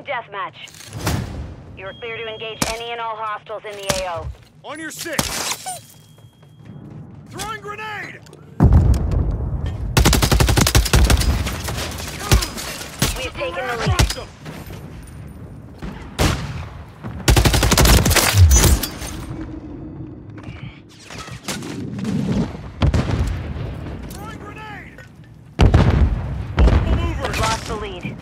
deathmatch. You are clear to engage any and all hostiles in the AO. On your six! Throwing grenade! We have taken the lead. Throwing grenade! Multiple movers! We've lost the lead.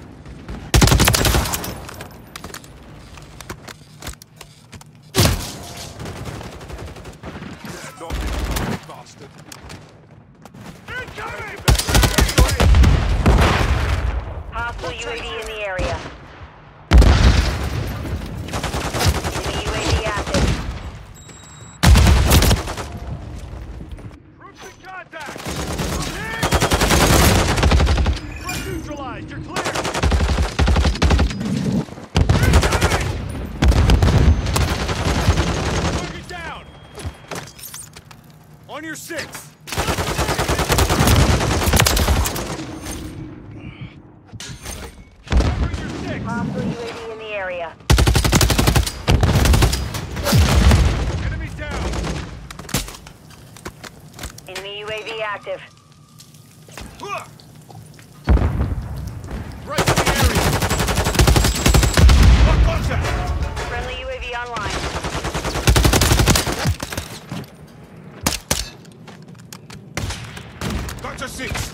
Bastard. Incoming! Hostile UAV in the area. Enemy UAV active. Troops in contact! Threat neutralized, you're clear! Target down! On your six! Covering your six! Hostile UAV in the area. Enemies down! Enemy UAV active. Right in the area! Lock contact! Friendly UAV online. Dr. Six!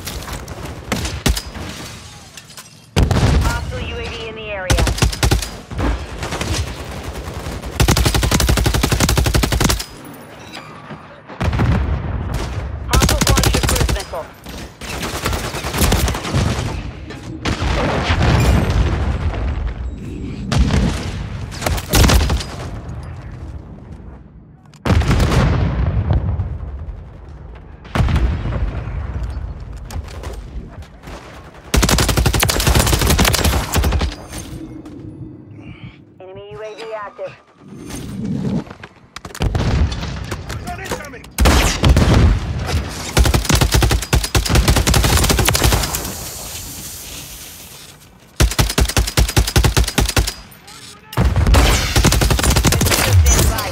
Hostile UAV in the area. Hostiles launched a cruise missile. Enemy UAV active. Gun incoming! Stand by.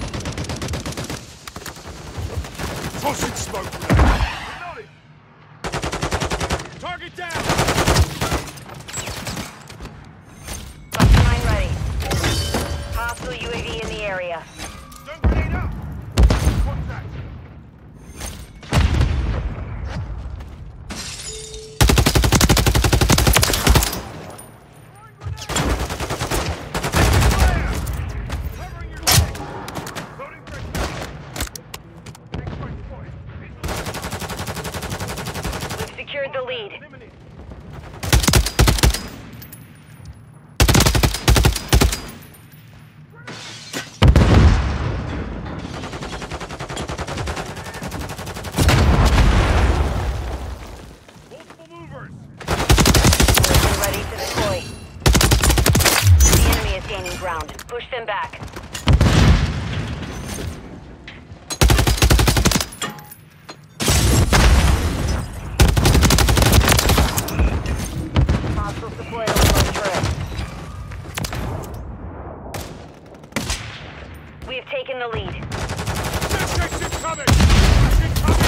Tossing smoke grenade! Reloading! Target down! Cluster mine ready. Hostile UAV in the area. Stun grenade out! Contact! Fire! Covering your six! Loading pressure! Next point. We've secured the lead. Eliminate. Multiple movers! We're ready to deploy. The enemy is gaining ground. Push them back. Hostiles deployed on one turret. We have taken the lead. Six incoming! Incoming!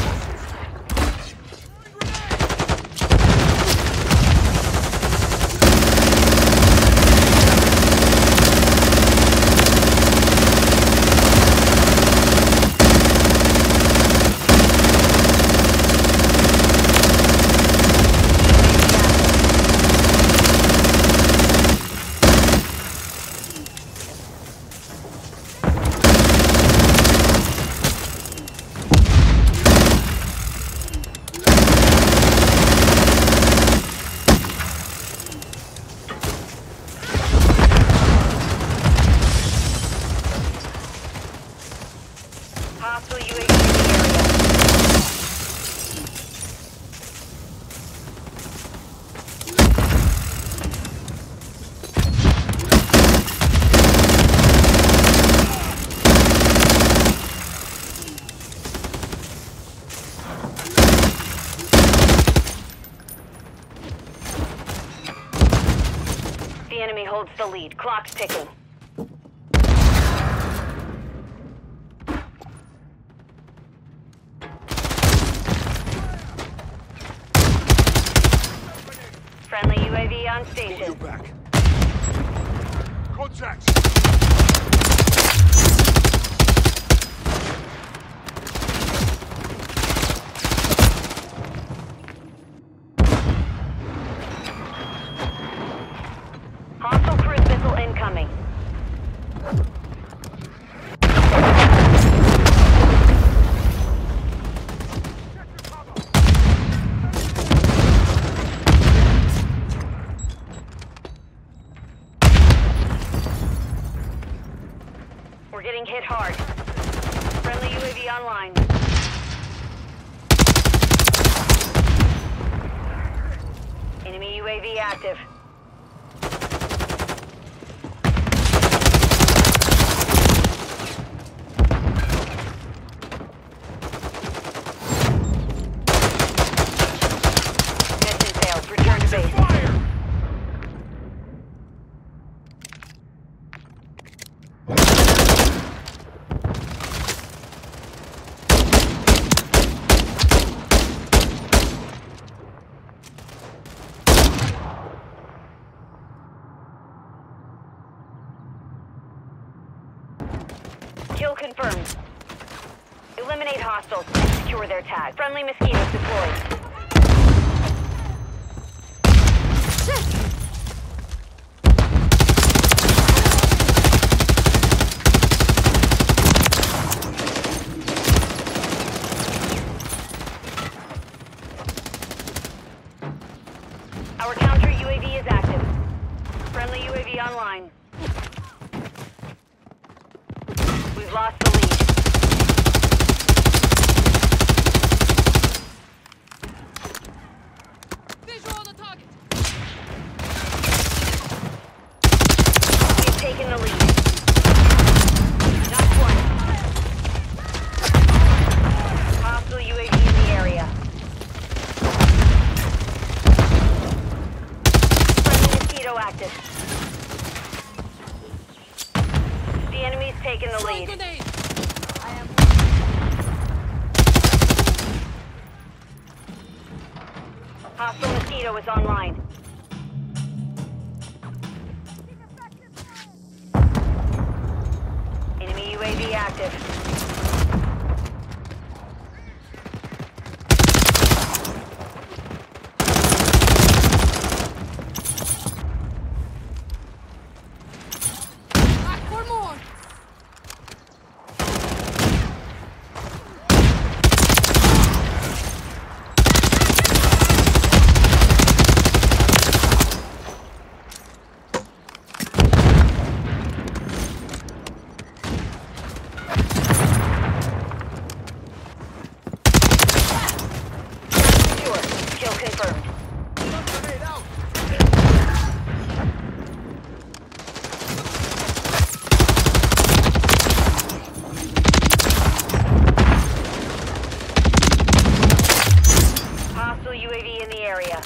Hostile UAV in the area. The enemy holds the lead. Clock's ticking. Friendly UAV on station. Back. Contact. Hostile cruise missile incoming. We're getting hit hard. Friendly UAV online. Enemy UAV active. Mission failed. Return to base. Fire! Kill confirmed. Eliminate hostiles and secure their tag. Friendly mosquitoes deployed. Our counter UAV is active. Friendly UAV online. We've lost the lead. Visual on the target. We've taken the lead. Knock one. Hostile UAV in the area. Friendly mosquito active. The enemy's taken the Throwing lead. grenade. Hostile mosquito is online. Enemy UAV active. Back for more. Secure. Kill confirmed. Grenade out! Hostile UAV in the area.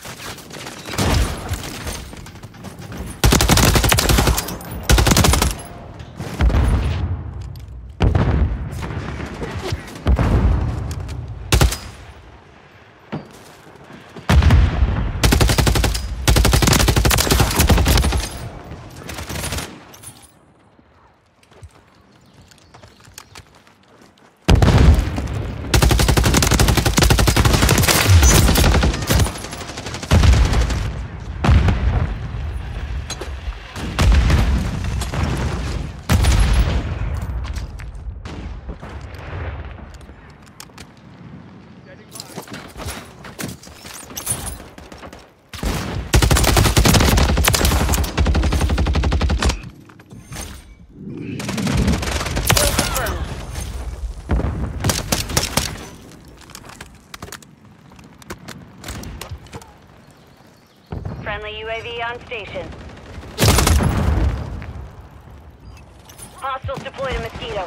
Kill confirmed. Friendly UAV on station. Hostiles deployed a mosquito.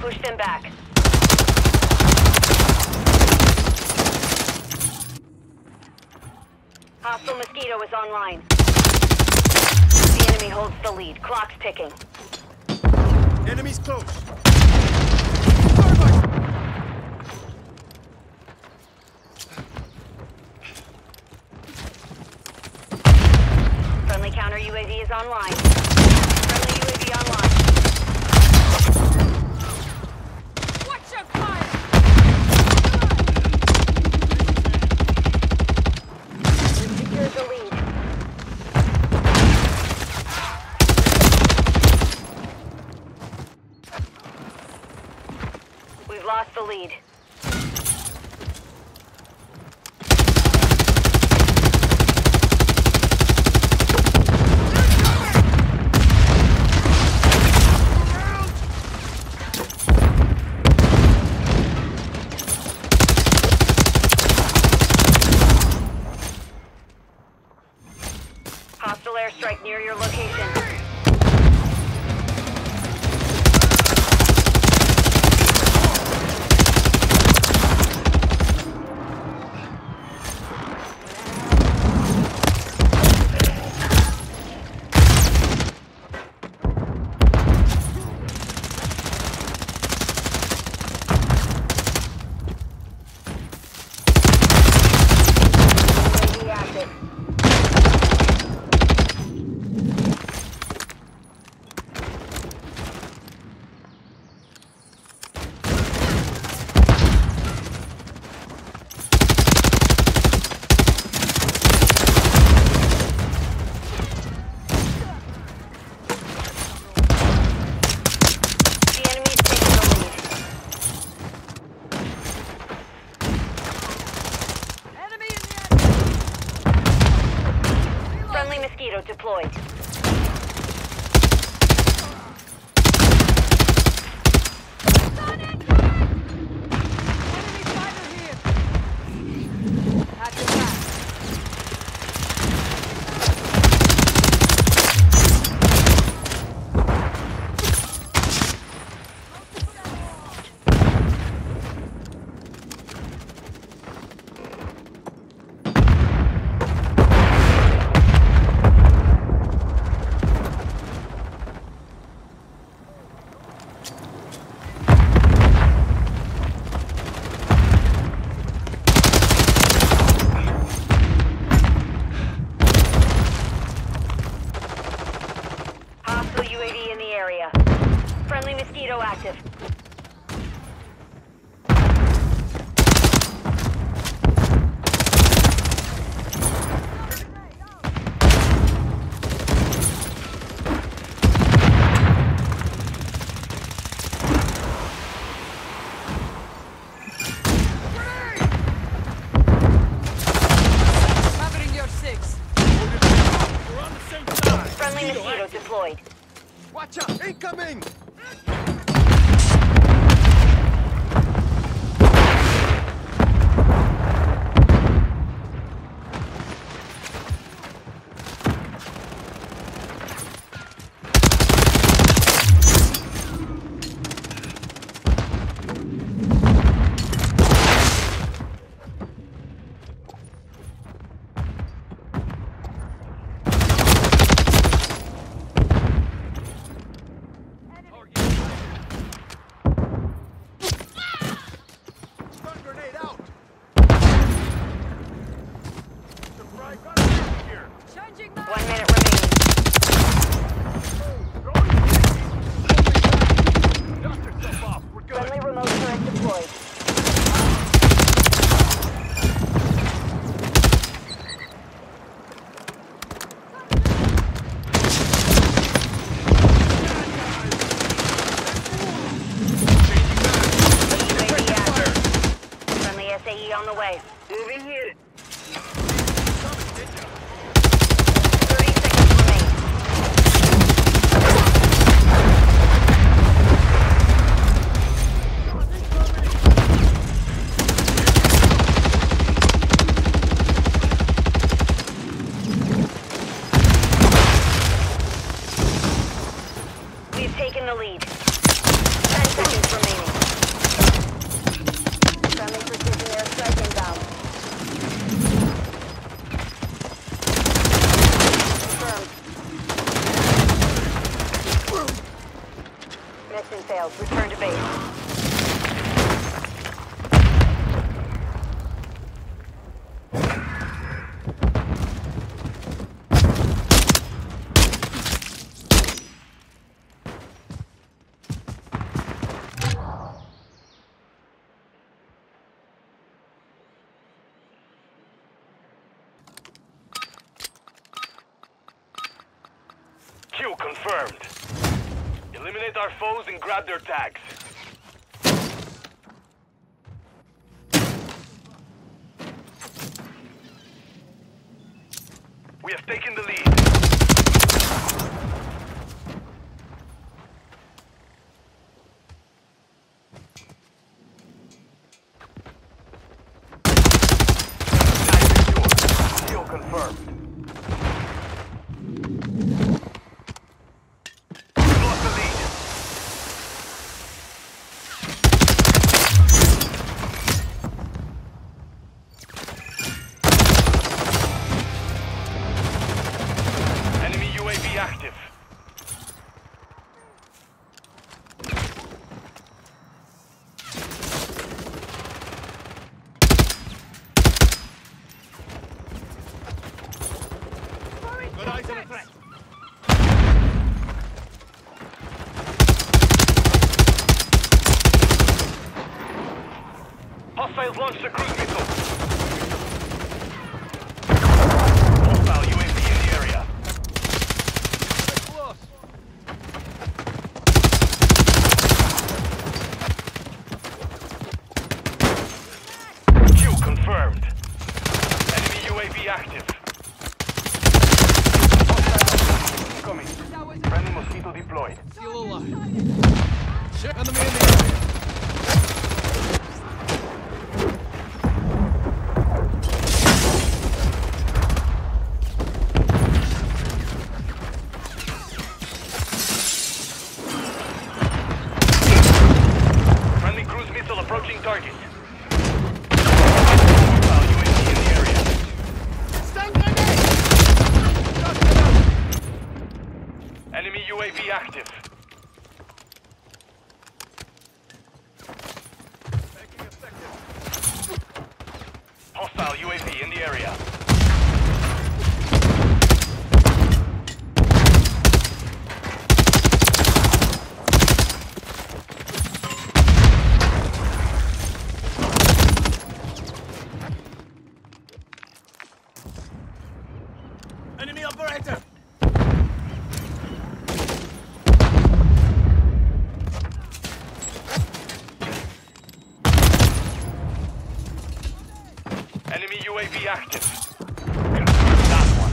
Push them back. Hostile Mosquito is online. The enemy holds the lead. Clock's ticking. Enemies close. Friendly counter UAV is online. Friendly UAV online. Watch your fire! We've secured the lead. We've lost the lead. Hostile airstrike near your location. UAV active. The enemy's taking the lead. Enemy in the end! Friendly Mosquito deployed. Enemy fighter here! At the back. Hostile UAV in the area. Friendly Mosquito active. Covering your six. We're on the same side. Friendly Mosquito deployed. Watch out! Incoming! Stun grenade out! Surprise gun here! Changing mag. 1 minute remaining. Dust yourself off. We're good. Friendly remote turret deployed. UAV active. Friendly SAE on the way. Moving here. 30 seconds Hostiles, return to base. Kill confirmed. Eliminate our foes and grab their tags. We have taken the lead. Tag secure. Kill confirmed. Lost the lead. Enemy UAV active. Good eyes on the threat. Hostiles launched a cruise missile. Hostile UAV in the area. Close. Kill confirmed. Enemy UAV active. Hostile incoming. Friendly mosquito deployed. Still alive. Check on the man in the area. Friendly cruise missile approaching target. Hostile UAV in the area. Enemy UAV active. Hostile UAV in the area. Enemy operator! Enemy UAV active. Confirm that one.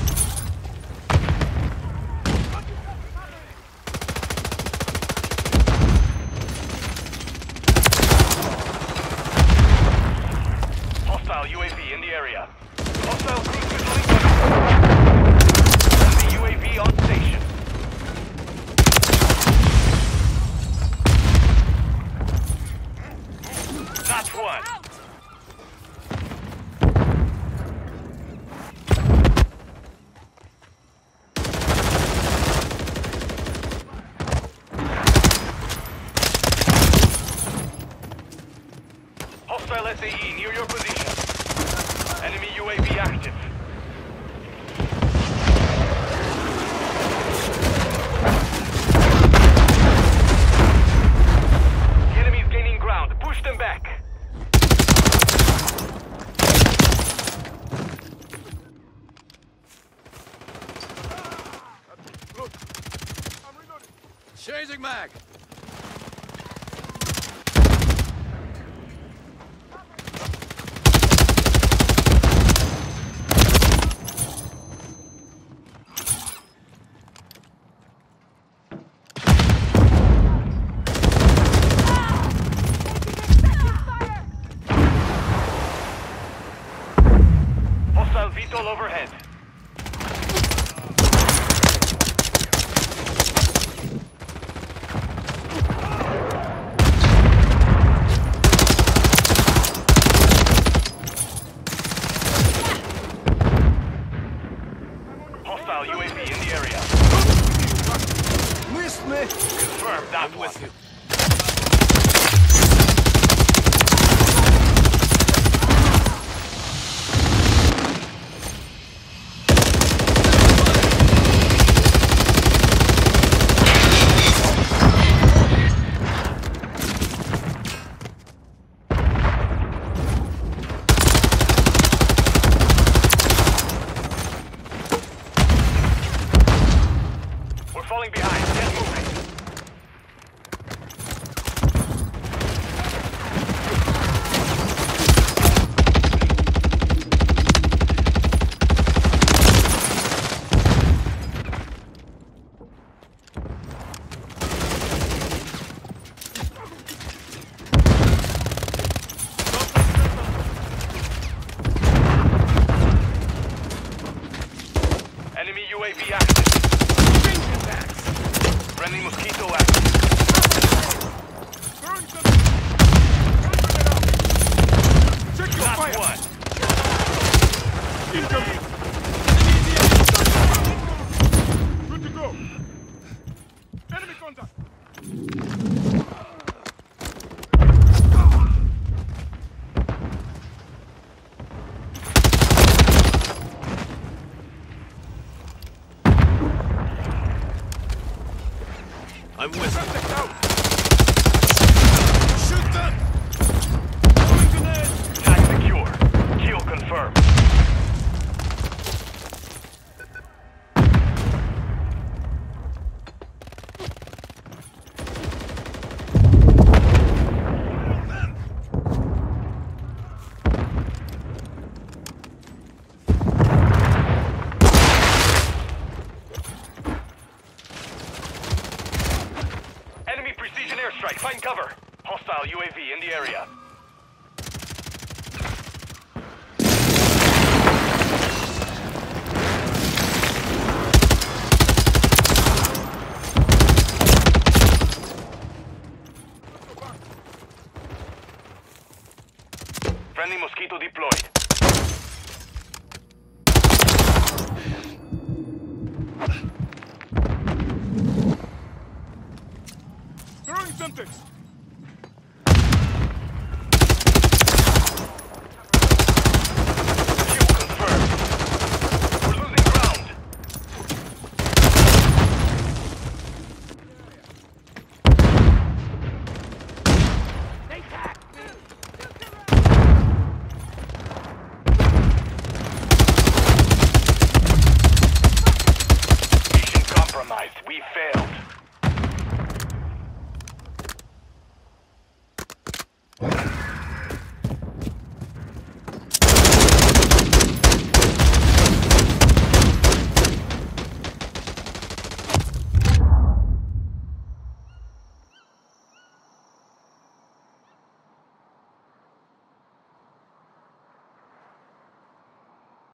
Hostile UAV in the area. Hostile cruise missile incoming. Enemy UAV on station. That's one. Hostile SAE near your position. Enemy UAV active. The enemy is gaining ground. Push them back. Changing mag. Hostile VTOL overhead. Hostile UAV in the area. Missed me. Confirm that I'm one. with you. UAV active. Friendly Mosquito active. Check your Last fire! one. Incoming! Good to go! Enemy contact! I'm with you. Contact out! Shoot them! Throwing grenade! Tag secure. Kill confirmed. Enemy precision airstrike. Find cover. Hostile UAV in the area. Friendly Mosquito deployed. Throwing Semtex!